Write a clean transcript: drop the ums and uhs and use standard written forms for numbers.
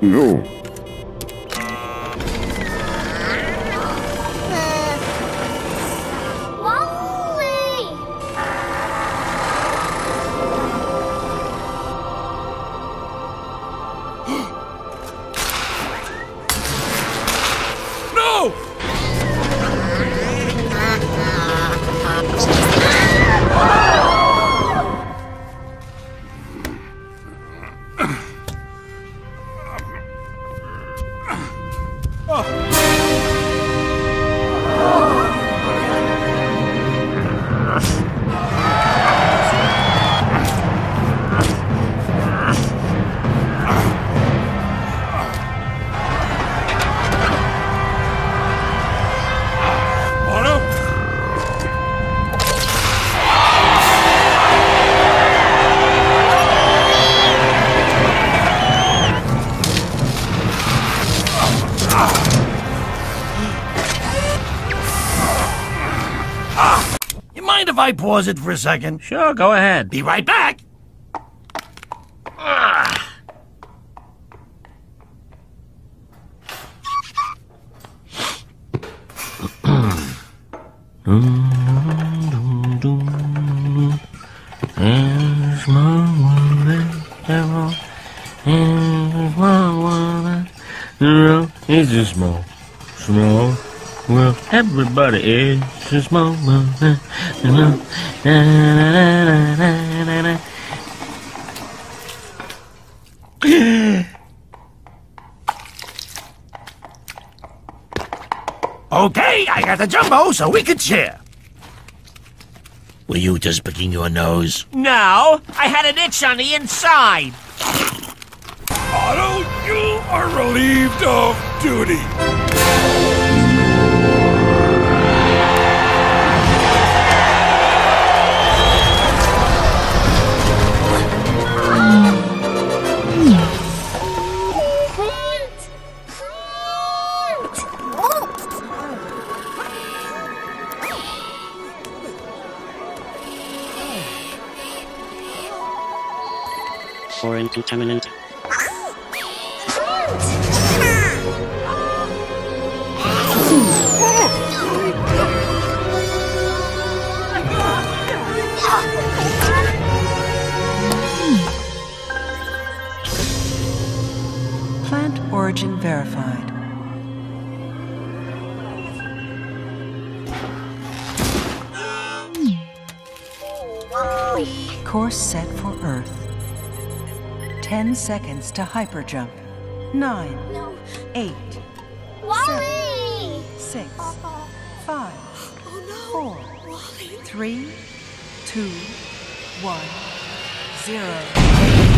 No. Mind if I pause it for a second? Sure, go ahead. Be right back. It's a small world. Everybody is a small world. Okay, I got the jumbo so we could share. Were you just picking your nose? No, I had an itch on the inside. Otto, you are relieved of duty. Foreign contaminant. Plant origin verified. Course set for Earth. 10 seconds to hyperjump. 9, 8, 7, 6, 5, 4, 3, 2, 1, 0.